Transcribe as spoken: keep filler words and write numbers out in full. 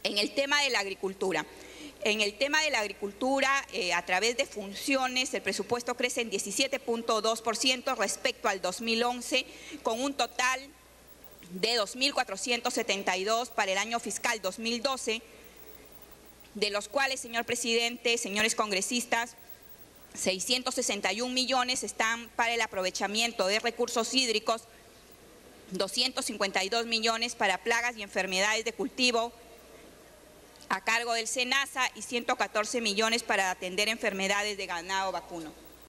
En el tema de la agricultura. En el tema de la agricultura, eh, a través de funciones, el presupuesto crece en diecisiete punto dos por ciento respecto al dos mil once, con un total de dos mil cuatrocientos setenta y dos para el año fiscal dos mil doce, de los cuales, señor presidente, señores congresistas, seiscientos sesenta y un millones están para el aprovechamiento de recursos hídricos, doscientos cincuenta y dos millones para plagas y enfermedades de cultivo a cargo del SENASA y ciento catorce millones para atender enfermedades de ganado vacuno.